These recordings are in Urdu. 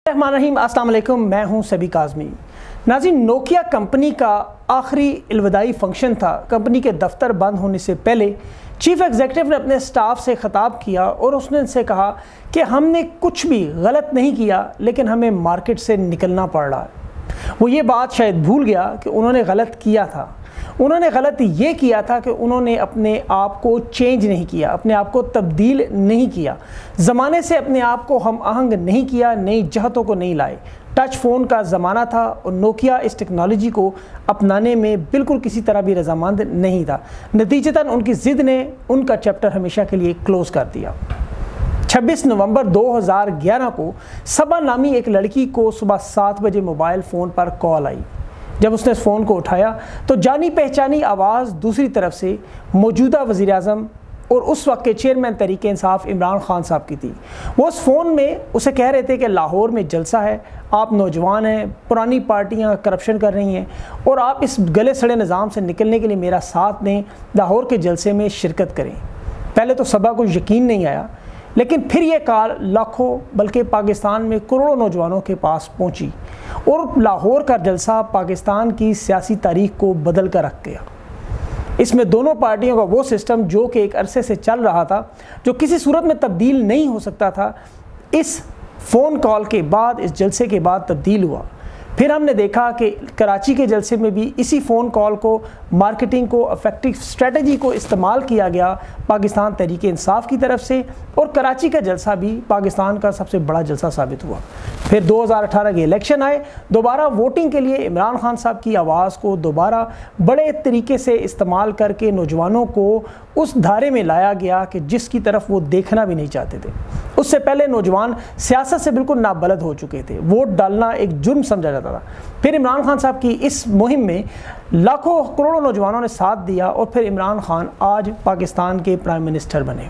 रहीम, अस्सलाम वालेकुम। मैं हूं सबी काज़मी। नाज़रीन, नोकिया कंपनी का आखिरी अलविदाई फंक्शन था। कंपनी के दफ्तर बंद होने से पहले चीफ एग्जीक्यूटिव ने अपने स्टाफ से ख़िताब किया और उसने उनसे कहा कि हमने कुछ भी गलत नहीं किया, लेकिन हमें मार्केट से निकलना पड़ रहा है। वो ये बात शायद भूल गया कि उन्होंने गलत किया था। उन्होंने गलत ये किया था कि उन्होंने अपने आप को चेंज नहीं किया, अपने आप को तब्दील नहीं किया, ज़माने से अपने आप को हम आहंग नहीं किया, नई जहतों को नहीं लाए। टच फ़ोन का ज़माना था और नोकिया इस टेक्नोलॉजी को अपनाने में बिल्कुल किसी तरह भी रजामंद नहीं था। नतीजतन उनकी ज़िद ने उनका चैप्टर हमेशा के लिए क्लोज़ कर दिया। 26 नवंबर 2011 को सबा नामी एक लड़की को सुबह 7 बजे मोबाइल फ़ोन पर कॉल आई। जब उसने इस फ़ोन को उठाया तो जानी पहचानी आवाज़ दूसरी तरफ से मौजूदा वज़ीर आज़म और उस वक्त के चेयरमैन तहरीक इंसाफ इमरान खान साहब की थी। वो उस फ़ोन में उसे कह रहे थे कि लाहौर में जलसा है, आप नौजवान हैं, पुरानी पार्टियां करप्शन कर रही हैं और आप इस गले सड़े निज़ाम से निकलने के लिए मेरा साथ दें, लाहौर के जलसे में शिरकत करें। पहले तो सबा को यकीन नहीं आया, लेकिन फिर ये कॉल लाखों बल्कि पाकिस्तान में करोड़ों नौजवानों के पास पहुंची और लाहौर का जलसा पाकिस्तान की सियासी तारीख को बदल कर रख गया। इसमें दोनों पार्टियों का वो सिस्टम जो कि एक अरसे से चल रहा था, जो किसी सूरत में तब्दील नहीं हो सकता था, इस फ़ोन कॉल के बाद, इस जलसे के बाद तब्दील हुआ। फिर हमने देखा कि कराची के जलसे में भी इसी फ़ोन कॉल को, मार्केटिंग को, इफेक्टिव स्ट्रेटजी को इस्तेमाल किया गया पाकिस्तान तहरीक इंसाफ की तरफ से, और कराची का जलसा भी पाकिस्तान का सबसे बड़ा जलसा साबित हुआ। फिर 2018 के इलेक्शन आए, दोबारा वोटिंग के लिए इमरान खान साहब की आवाज़ को दोबारा बड़े तरीके से इस्तेमाल करके नौजवानों को उस धारे में लाया गया कि जिसकी तरफ वो देखना भी नहीं चाहते थे। उससे पहले नौजवान सियासत से बिल्कुल नाबलद हो चुके थे, वोट डालना एक जुर्म समझा जाता था। फिर इमरान खान साहब की इस मुहिम में लाखों करोड़ों नौजवानों ने साथ दिया और फिर इमरान खान आज पाकिस्तान के प्राइम मिनिस्टर बने।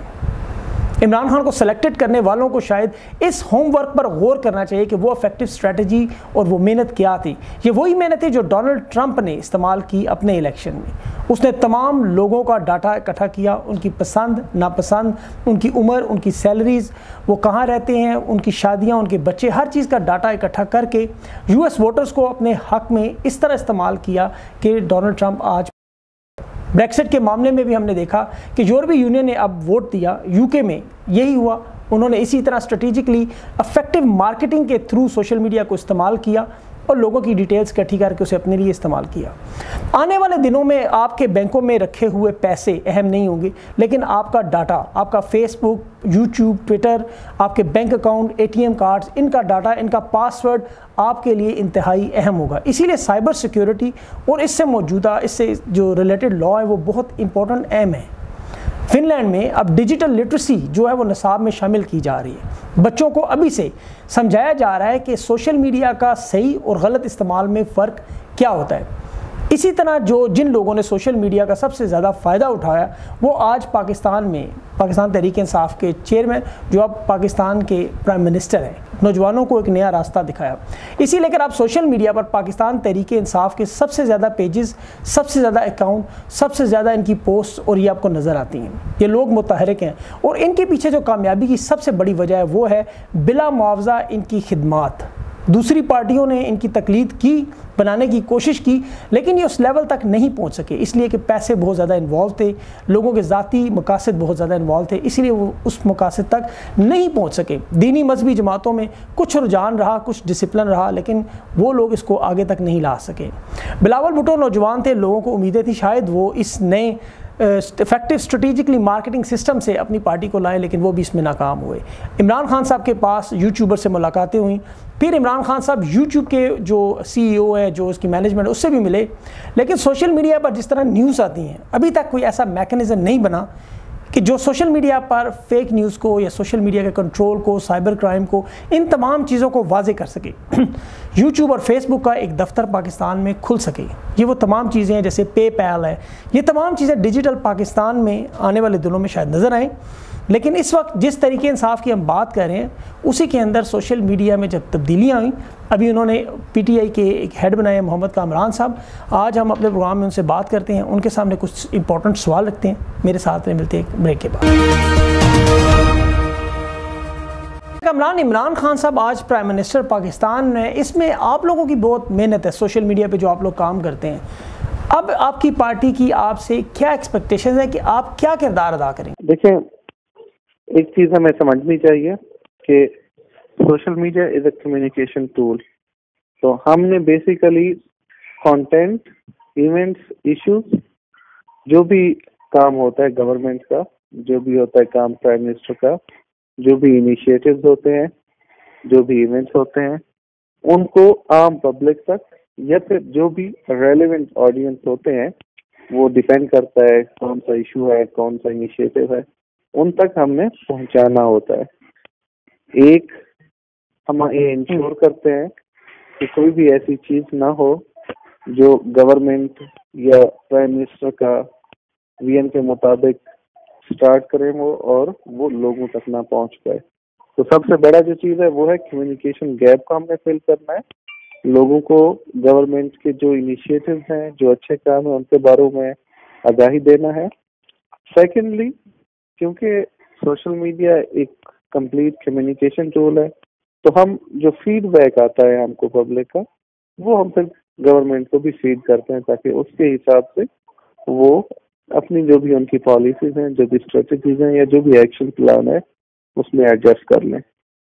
इमरान खान को सेलेक्टेड करने वालों को शायद इस होमवर्क पर गौर करना चाहिए कि वो इफेक्टिव स्ट्रेटजी और वो मेहनत क्या थी। ये वही मेहनत थी जो डोनाल्ड ट्रंप ने इस्तेमाल की अपने इलेक्शन में। उसने तमाम लोगों का डाटा इकट्ठा किया, उनकी पसंद नापसंद, उनकी उम्र, उनकी सैलरीज़, वो कहाँ रहते हैं, उनकी शादियाँ, उनके बच्चे, हर चीज़ का डाटा इकट्ठा करके यूएस वोटर्स को अपने हक़ में इस तरह इस्तेमाल किया कि डोनाल्ड ट्रंप आज। ब्रेक्सिट के मामले में भी हमने देखा कि यूरोपीय यूनियन ने अब वोट दिया, यूके में यही हुआ। उन्होंने इसी तरह स्ट्रेटेजिकली इफेक्टिव मार्केटिंग के थ्रू सोशल मीडिया को इस्तेमाल किया और लोगों की डिटेल्स इकट्ठी करके उसे अपने लिए इस्तेमाल किया। आने वाले दिनों में आपके बैंकों में रखे हुए पैसे अहम नहीं होंगे, लेकिन आपका डाटा, आपका फेसबुक, यूट्यूब, ट्विटर, आपके बैंक अकाउंट, एटीएम कार्ड्स, इनका डाटा, इनका पासवर्ड आपके लिए इंतहाई अहम होगा। इसीलिए साइबर सिक्योरिटी और इससे जो रिलेटेड लॉ है वो बहुत इंपॉर्टेंट, अहम है। फिनलैंड में अब डिजिटल लिटरेसी जो है वो निसाब में शामिल की जा रही है। बच्चों को अभी से समझाया जा रहा है कि सोशल मीडिया का सही और गलत इस्तेमाल में फ़र्क क्या होता है। इसी तरह जिन लोगों ने सोशल मीडिया का सबसे ज़्यादा फ़ायदा उठाया वो आज पाकिस्तान तहरीक इंसाफ के चेयरमैन, जो अब पाकिस्तान के प्राइम मिनिस्टर हैं, नौजवानों को एक नया रास्ता दिखाया। इसी लेकर आप सोशल मीडिया पर पाकिस्तान तहरीक इंसाफ के सबसे ज़्यादा पेजेस, सबसे ज़्यादा अकाउंट, सबसे ज़्यादा इनकी पोस्ट और ये आपको नज़र आती हैं। ये लोग मुतहरिक हैं और इनके पीछे जो कामयाबी की सबसे बड़ी वजह है वो है बिला मुआवजा इनकी खिदमात। दूसरी पार्टियों ने इनकी तकलीद की, बनाने की कोशिश की, लेकिन ये उस लेवल तक नहीं पहुंच सके, इसलिए कि पैसे बहुत ज़्यादा इन्वॉल्व थे, लोगों के ज़ाती मकासद बहुत ज़्यादा इन्वॉल्व थे, इसलिए वो उस मकासद तक नहीं पहुंच सके। दीनी मजहबी जमातों में कुछ रुझान रहा, कुछ डिसिप्लिन रहा, लेकिन वो लोग इसको आगे तक नहीं ला सके। बिलावल भुट्टो नौजवान थे, लोगों को उम्मीदें थी शायद वो इस नए इफेक्टिव स्ट्रेटेजिकली मार्केटिंग सिस्टम से अपनी पार्टी को लाएं, लेकिन वो भी इसमें नाकाम हुए। इमरान खान साहब के पास यूट्यूबर से मुलाकातें हुई, फिर इमरान खान साहब यूट्यूब के जो सीईओ है, जो उसकी मैनेजमेंट, उससे भी मिले, लेकिन सोशल मीडिया पर जिस तरह न्यूज़ आती हैं अभी तक कोई ऐसा मैकेनिज़्म नहीं बना कि जो सोशल मीडिया पर फेक न्यूज़ को या सोशल मीडिया के कंट्रोल को, साइबर क्राइम को, इन तमाम चीज़ों को वाजे कर सके। यूट्यूब और फेसबुक का एक दफ्तर पाकिस्तान में खुल सके। ये वो तमाम चीज़ें हैं, जैसे पेपैल है, ये तमाम चीज़ें डिजिटल पाकिस्तान में आने वाले दिनों में शायद नज़र आएँ। लेकिन इस वक्त जिस तरीके इंसाफ की हम बात कर रहे हैं, उसी के अंदर सोशल मीडिया में जब तब्दीलियाँ हुई, अभी उन्होंने पीटीआई के एक हेड बनाए मोहम्मद कामरान साहब। आज हम अपने प्रोग्राम में उनसे बात करते हैं, उनके सामने कुछ इंपॉर्टेंट सवाल रखते हैं। मेरे साथ में मिलते हैं ब्रेक के बाद। کامران، عمران خان صاحب آج پرائم منسٹر پاکستان میں، اس میں آپ لوگوں کی بہت محنت ہے، سوشل میڈیا پہ جو آپ لوگ کام کرتے ہیں. اب آپ کی پارٹی کی آپ سے کیا ایکسپیکٹیشن ہے کہ آپ کیا کردار ادا کریں؟ دیکھیں، ایک چیز ہمیں سمجھنی چاہیے کہ social media is a communication tool. تو ہم نے بیسیکلی کانٹینٹ، ایونٹس، ایشوز، جو بھی کام ہوتا ہے گورنمنٹ کا، جو بھی ہوتا ہے کام پرائم منسٹر کا، جو بھی انیشیٹوز ہوتے ہیں، جو بھی ایونٹس ہوتے ہیں، ان کو عام پبلک تک یا پھر جو بھی ریلیونٹ آڈینس ہوتے ہیں، وہ ڈیپینڈ کرتا ہے کون سا ایشو ہے، کون سا انیشیٹو ہے، ان تک ہم نے پہنچانا ہوتا ہے. ایک ہم یہ انشور کرتے ہیں کہ کوئی بھی ایسی چیز نہ ہو جو گورنمنٹ یا پرائم منسٹر کا ویژن کے مطابق سٹارٹ کریں وہ، اور وہ لوگوں تک نہ پہنچ پائے. تو سب سے بڑا جو چیز ہے وہ ہے کمیونیکیشن گیپ کو ہم نے فل کرنا ہے. لوگوں کو گورنمنٹ کے جو انیشیٹوز ہیں، جو اچھے کام ہیں، ان کے بارے میں آگاہی دینا ہے. سیکنڈلی، کیونکہ سوشل میڈیا ایک کمپلیٹ کمیونیکیشن ٹول ہے، تو ہم جو فیڈ بیک آتا ہے ہم کو پبلک کا، وہ ہم پھر گورنمنٹ کو بھی فیڈ کرتے ہیں تاکہ اس کے حساب سے وہ اپنی جو بھی ان کی پالیسیز ہیں، جو بھی اسٹریٹجیز ہیں، یا جو بھی ایکشن پلان ہے، اس میں ایڈجسٹ کر لیں.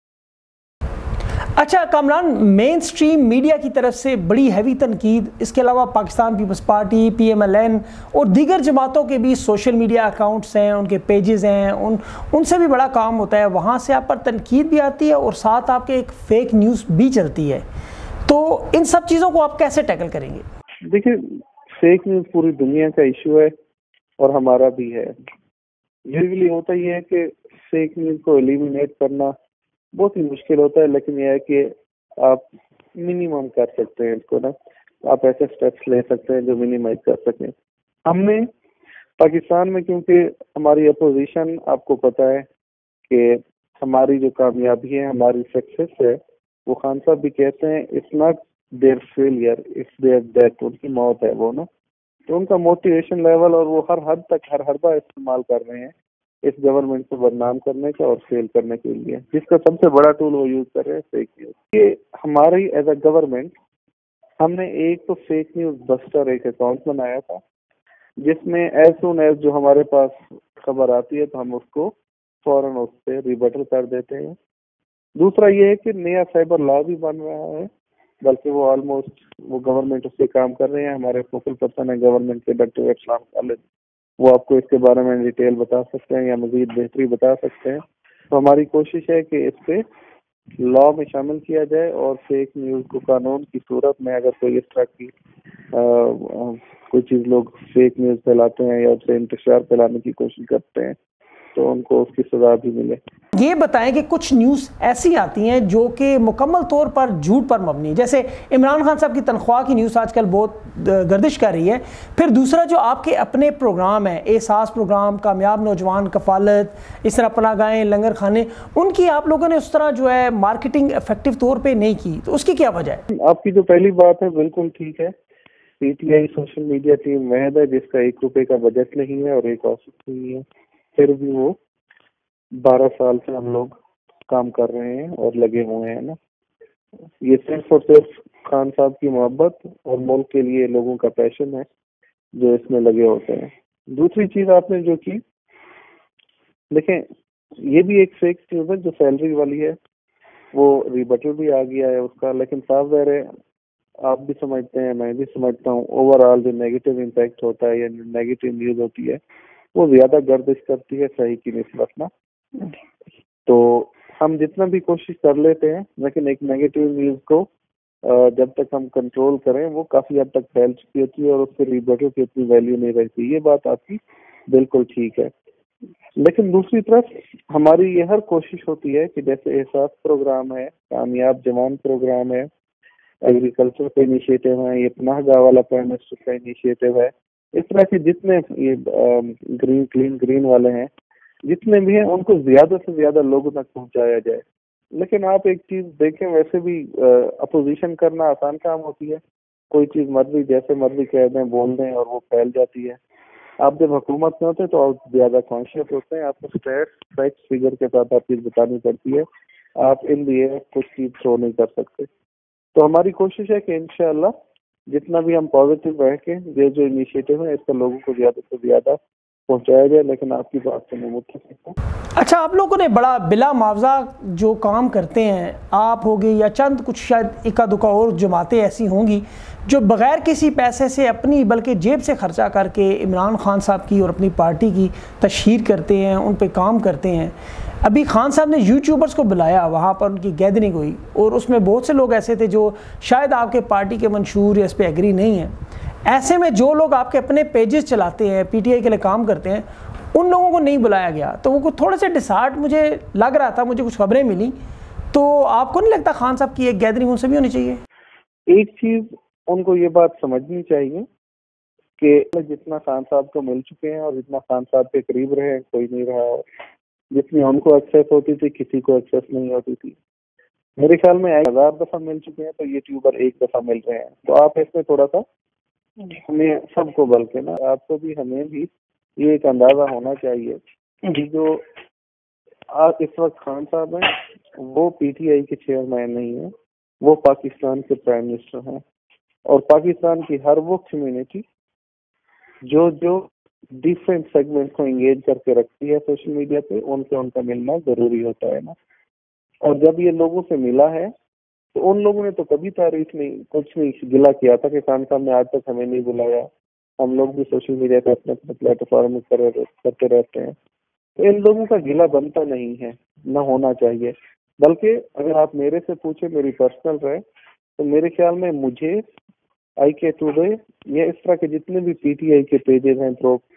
اچھا کامران، مین سٹریم میڈیا کی طرف سے بڑی ہیوی تنقید، اس کے علاوہ Pakistan Peoples Party, P M L N اور دیگر جماعتوں کے بھی سوشل میڈیا اکاؤنٹس ہیں، ان کے پیجز ہیں، ان سے بھی بڑا کام ہوتا ہے، وہاں سے آپ پر تنقید بھی آتی ہے اور ساتھ آپ کے ایک فیک نیوز بھی چلتی ہے. تو ان سب چیزوں کو آپ کیسے ٹیکل کریں گے؟ دیکھیں، فیک نیوز پوری دنیا کا ایشو ہے اور ہمارا بھی ہے. یوزلی ہوتا یہ ہے کہ فیک نیوز کو ایلیمینیٹ کرنا بہت ہی مشکل ہوتا ہے، لیکن یہ ہے کہ آپ منیمم کر سکتے ہیں اس کو نا. آپ ایسے اسٹیپس لے سکتے ہیں جو منیمائز کر سکیں. ہم نے پاکستان میں، کیونکہ ہماری اپوزیشن آپ کو پتہ ہے کہ ہماری جو کامیابی ہے، ہماری سکسیس ہے، وہ خان صاحب بھی کہتے ہیں it's not their failure, it's their death. ان کی موت ہے وہ نا. تو ان کا موٹیویشن لیول، اور وہ ہر حد تک، ہر حربہ استعمال کر رہے ہیں اس گورنمنٹ کو بدنام کرنے کا اور فیل کرنے کے لیے، جس کا سب سے بڑا ٹول وہ یوز کر رہے ہیں فیک نیوز. یہ ہماری ایز اے گورنمنٹ، ہم نے ایک تو فیک نیوز بسٹر ایک اکاؤنٹ بنایا تھا، جس میں ایز سون ایز جو ہمارے پاس خبر آتی ہے تو ہم اس کو فوراً اس پہ ریبٹل کر دیتے ہیں. دوسرا یہ ہے کہ نیا سائبر لا بھی بن رہا ہے، بلکہ وہ آلموسٹ وہ گورنمنٹ اس پہ کام کر رہے ہیں. ہمارے فوکل پرسن ہے گورنمنٹ کے ڈاکٹر اسلام خالد، وہ آپ کو اس کے بارے میں ڈیٹیل بتا سکتے ہیں یا مزید بہتری بتا سکتے ہیں. تو ہماری کوشش ہے کہ اس پہ لا میں شامل کیا جائے، اور فیک نیوز کو قانون کی صورت میں اگر کوئی اس طرح کی کوئی چیز لوگ فیک نیوز پھیلاتے ہیں یا اس سے انتشار پھیلانے کی کوشش کرتے ہیں تو ان کو اس کی سزا بھی ملے. یہ بتائیں کہ کچھ نیوز ایسی آتی ہیں جو کہ مکمل طور پر جھوٹ پر مبنی ہے، جیسے عمران خان صاحب کی تنخواہ کی نیوز آج کل بہت گردش کر رہی ہے. پھر دوسرا جو آپ کے اپنے پروگرام ہیں، احساس پروگرام، کامیاب نوجوان، کفالت، اس طرح پناہ گاہیں، لنگر خانے، ان کی آپ لوگوں نے اس طرح جو ہے مارکیٹنگ افیکٹو طور پہ نہیں کی، تو اس کی کیا وجہ ہے؟ آپ کی جو پہلی بات ہے بالکل ٹھیک ہے. P T I social media team محض ہے جس کا 1 روپے کا بجٹ نہیں ہے اور ایک آفس نہیں ہے، پھر بھی وہ 12 سال سے ہم لوگ کام کر رہے ہیں اور لگے ہوئے ہیں نا. یہ صرف اور صرف خان صاحب کی محبت اور ملک کے لیے لوگوں کا پیشن ہے جو اس میں لگے ہوتے ہیں. دوسری چیز آپ نے جو کی، دیکھیں یہ بھی ایک فیک نیوز ہے جو سیلری والی ہے، وہ ریبٹل بھی آ گیا ہے اس کا، لیکن صاف ظاہر ہے آپ بھی سمجھتے ہیں، میں بھی سمجھتا ہوں، اوور آل جو نیگیٹو امپیکٹ ہوتا ہے یا نیگیٹو نیوز ہوتی ہے وہ زیادہ گردش کرتی ہے صحیح کی نسبت نا. تو ہم جتنا بھی کوشش کر لیتے ہیں، لیکن ایک نیگیٹو نیوز کو جب تک ہم کنٹرول کریں وہ کافی حد تک پھیل چکی ہوتی ہے اور اس سے ریبٹل کی اتنی ویلیو نہیں رہتی. یہ بات آپ کی بالکل ٹھیک ہے. لیکن دوسری طرف ہماری یہ ہر کوشش ہوتی ہے کہ جیسے احساس پروگرام ہے، کامیاب جوان پروگرام ہے، ایگریکلچر کا انیشیٹو ہے، یہ پناہ گاہ والا پرائم منسٹر کا انیشیٹو ہے، اس طرح کے جتنے یہ گرین کلین گرین والے ہیں، جتنے بھی ہیں ان کو زیادہ سے زیادہ لوگوں تک پہنچایا جائے. لیکن آپ ایک چیز دیکھیں، ویسے بھی اپوزیشن کرنا آسان کام ہوتی ہے، کوئی چیز مرضی جیسے مرضی کہہ دیں، بول دیں اور وہ پھیل جاتی ہے. آپ جب حکومت میں ہوتے ہیں تو آپ زیادہ کانشیس ہوتے ہیں، آپ کو اسٹیٹس فیکٹس فگر کے ساتھ آپ چیز بتانی پڑتی ہے. آپ ان دی ایئر کچھ چیز تھرو نہیں کر سکتے. تو ہماری کوشش ہے کہ انشاءاللہ جتنا بھی ہم پازیٹیو رہ کے یہ جو انیشیٹو ہے اس کا لوگوں کو زیادہ سے زیادہ پہنچایا جائے. لیکن آپ کی بات سے میں متفق ہوں. اچھا، آپ لوگوں نے بڑا بلا معاوضہ جو کام کرتے ہیں آپ ہوگے یا چند کچھ شاید اکا دکا اور جماعتیں ایسی ہوں گی جو بغیر کسی پیسے سے اپنی بلکہ جیب سے خرچہ کر کے عمران خان صاحب کی اور اپنی پارٹی کی تشہیر کرتے ہیں، ان پہ کام کرتے ہیں. ابھی خان صاحب نے یوٹیوبرز کو بلایا، وہاں پر ان کی گیدرنگ ہوئی اور اس میں بہت سے لوگ ایسے تھے جو شاید آپ کے پارٹی کے منشور یا اس پہ ایگری نہیں ہیں. ایسے میں جو لوگ آپ کے اپنے پیجز چلاتے ہیں، پی ٹی آئی کے لیے کام کرتے ہیں، ان لوگوں کو نہیں بلایا گیا. تو وہ تھوڑے سے ڈسہارٹ مجھے لگ رہا تھا، مجھے کچھ خبریں ملی. تو آپ کو نہیں لگتا خان صاحب کی ایک گیدرنگ ان سے بھی ہونی چاہیے؟ ایک چیز ان کو یہ بات سمجھنی چاہیے کہ جتنا خان صاحب کو مل چکے ہیں اور جتنا خان صاحب کے قریب رہے کوئی نہیں رہا، اور جتنی ان کو ایکسیس ہوتی تھی کسی کو ایکسیس نہیں ہوتی تھی. میرے خیال میں 1000 دفعہ مل چکے ہیں تو یوٹیوبر ایک دفعہ مل رہے ہیں. تو آپ اس میں تھوڑا سا ہمیں سب کو بلکہ نا آپ کو بھی ہمیں بھی یہ ایک اندازہ ہونا چاہیے کہ جو اس وقت خان صاحب ہیں وہ پی ٹی آئی کے چیئرمین نہیں ہیں، وہ پاکستان کے پرائم منسٹر ہیں. اور پاکستان کی ہر وہ کمیونٹی جو ڈیفرنٹ سیگمنٹ کو انگیج کر کے رکھتی ہے سوشل میڈیا پہ، ان کا ملنا ضروری ہوتا ہے نا. اور جب یہ لوگوں سے ملا ہے تو ان لوگوں نے تو کبھی تعریف نہیں، کچھ نہیں گلا کیا تھا کہ خان صاحب نے آج تک ہمیں نہیں بلایا. ہم لوگ بھی سوشل میڈیا پہ اپنے اپنے پلیٹ فارم کرتے رہتے ہیں. تو ان لوگوں کا گلا بنتا نہیں ہے، نہ ہونا چاہیے. بلکہ اگر آپ میرے سے پوچھیں، میری پرسنل رہے، تو میرے خیال میں مجھے آئی کے ٹوڈے یا اس طرح کے جتنے بھی پی ٹی آئی کے پیجز ہیں،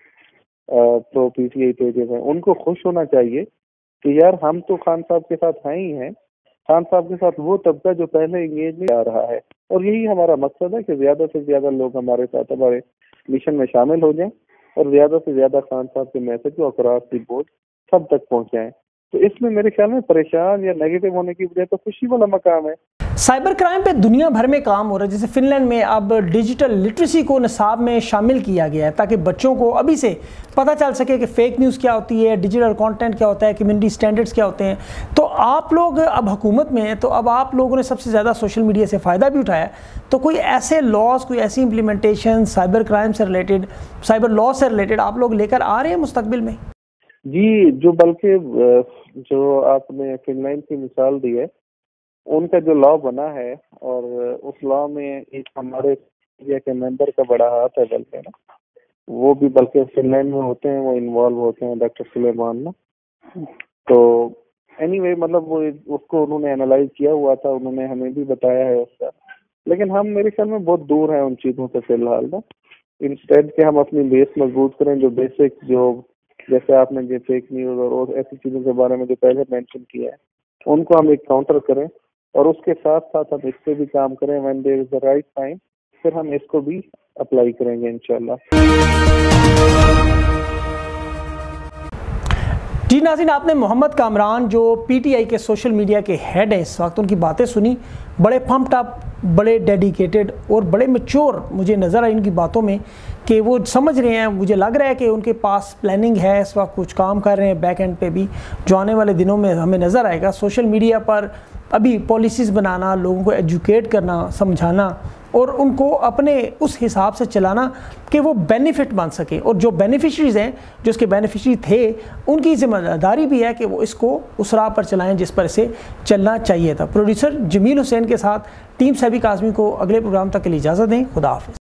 پرو پی ٹی آئی پیجز ہیں، ان کو خوش ہونا چاہیے کہ یار ہم تو خان صاحب کے ساتھ ہیں ہی ہیں. خان صاحب کے ساتھ وہ طبقہ جو پہلے انگیج نہیں آ رہا ہے، اور یہی ہمارا مقصد ہے کہ زیادہ سے زیادہ لوگ ہمارے ساتھ ہمارے مشن میں شامل ہو جائیں اور زیادہ سے زیادہ خان صاحب کے میسج کو اکراس دی بورڈ سب تک پہنچائیں. تو اس میں میرے خیال میں پریشان یا نیگیٹو ہونے کی وجہ تو خوشی والا مقام ہے. سائبر کرائم پہ دنیا بھر میں کام ہو رہا ہے. جیسے فن لینڈ میں اب ڈیجیٹل لٹریسی کو نصاب میں شامل کیا گیا ہے تاکہ بچوں کو ابھی سے پتہ چل سکے کہ فیک نیوز کیا ہوتی ہے، ڈیجیٹل کانٹینٹ کیا ہوتا ہے، کمیونٹی سٹینڈرڈز کیا ہوتے ہیں. تو آپ لوگ اب حکومت میں ہیں، تو اب آپ لوگوں نے سب سے زیادہ سوشل میڈیا سے فائدہ بھی اٹھایا. تو کوئی ایسے لاز، کوئی ایسی امپلیمنٹیشن سائبر کرائم سے ریلیٹڈ، سائبر لا سے ریلیٹڈ آپ لوگ لے کر آ رہے ہیں مستقبل میں؟ جی، بلکہ جو آپ نے فن لینڈ کی مثال دی ہے، ان کا جو لا بنا ہے اور اس لا میں ایک ہمارے انڈیا کے ممبر کا بڑا ہاتھ ہے. بلکہ نا وہ بھی بلکہ فن لینڈ میں ہوتے ہیں، وہ انوالو ہوتے ہیں، ڈاکٹر سلیمان نا. تو اینی وے مطلب وہ اس کو انہوں نے اینالائز کیا ہوا تھا، انہوں نے ہمیں بھی بتایا ہے اس کا. لیکن ہم میرے خیال میں بہت دور ہیں ان چیزوں سے فی الحال نا. انسٹیڈ کہ ہم اپنی بیس مضبوط کریں، جو بیسک جو جیسے آپ نے جو فیک نیوز اور ایسی چیزوں کے بارے میں جو پہلے مینشن کیا ہے ان کو ہم ایک کاؤنٹر کریں، اور اس کے ساتھ ساتھ ہم اس پہ بھی کام کریں. when there is the right time پھر ہم اس کو بھی اپلائی کریں گے انشاءاللہ. جی ناظرین، آپ نے محمد کامران جو پی ٹی آئی کے سوشل میڈیا کے ہیڈ ہیں اس وقت، ان کی باتیں سنی. بڑے پمپڈ اپ، بڑے ڈیڈیکیٹڈ اور بڑے میچور مجھے نظر آئی ان کی باتوں میں کہ وہ سمجھ رہے ہیں. مجھے لگ رہا ہے کہ ان کے پاس پلاننگ ہے، اس وقت کچھ کام کر رہے ہیں بیک اینڈ پہ بھی، جو آنے والے دنوں میں ہمیں نظر آئے گا. سوشل میڈیا پر ابھی پالیسیز بنانا، لوگوں کو ایجوکیٹ کرنا، سمجھانا اور ان کو اپنے اس حساب سے چلانا کہ وہ بینیفٹ بن سکے. اور جو بینیفیشریز ہیں، جو اس کے بینیفیشری تھے، ان کی ذمہ داری بھی ہے کہ وہ اس کو اس راہ پر چلائیں جس پر اسے چلنا چاہیے تھا. پروڈیوسر جمیل حسین کے ساتھ ٹیم سبی کاظمی کو اگلے پروگرام تک کے لیے اجازت دیں. خدا حافظ.